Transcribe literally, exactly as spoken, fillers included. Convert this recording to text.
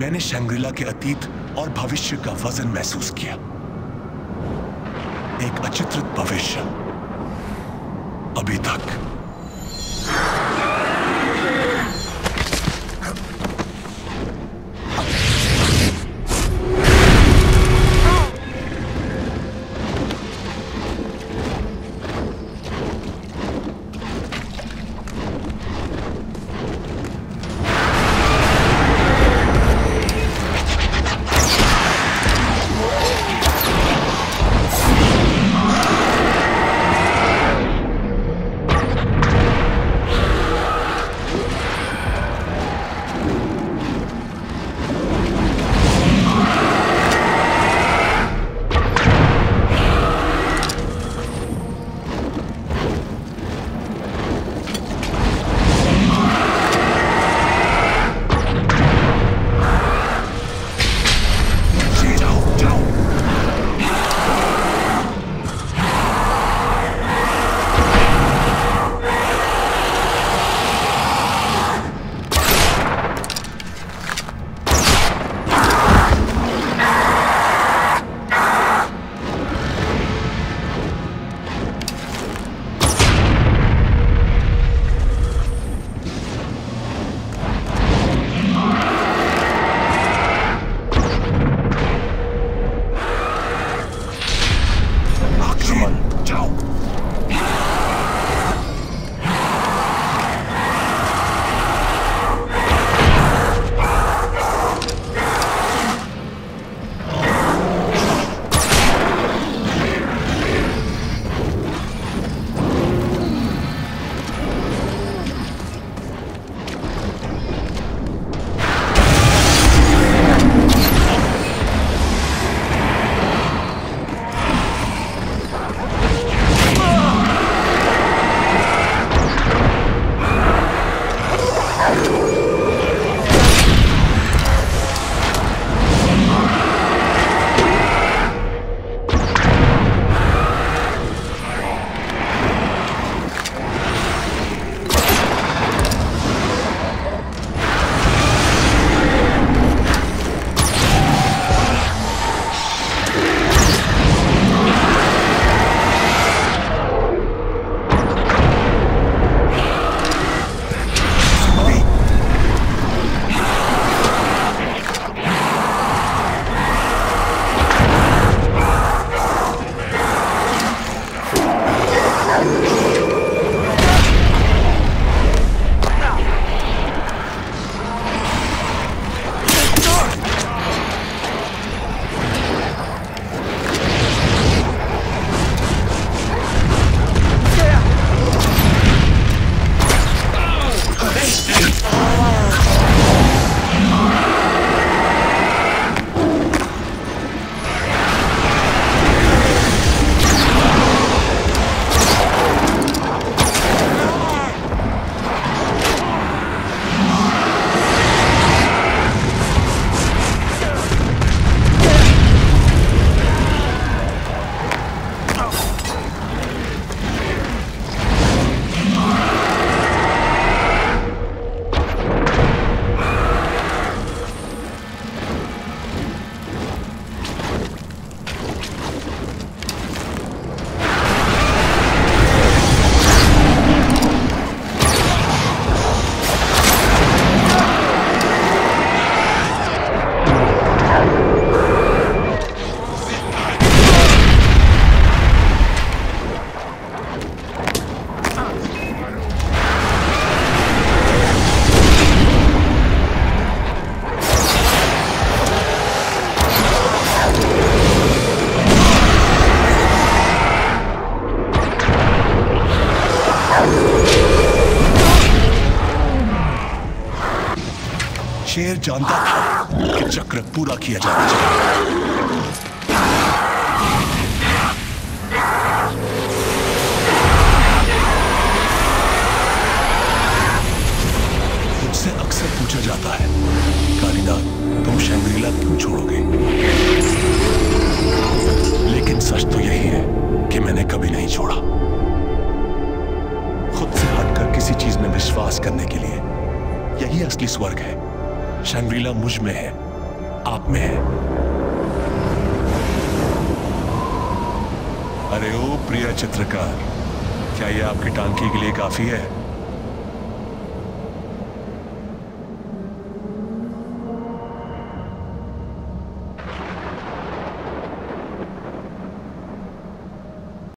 मैंने शंग्रीला के अतीत और भविष्य का वजन महसूस किया। एक अचित्रित भविष्य अभी तक। शेर जानता था कि चक्र पूरा किया जाना चाहिए। मुझसे अक्सर पूछा जाता है, कालिदा तुम शंग्रीला क्यों छोड़ोगे? लेकिन सच तो यही है कि मैंने कभी नहीं छोड़ा। खुद से हटकर किसी चीज में विश्वास करने के लिए यही असली स्वर्ग है। शंग्रीला मुझ में है आप में है। अरे ओ प्रिय चित्रकार, क्या यह आपकी टांकी के लिए काफी है?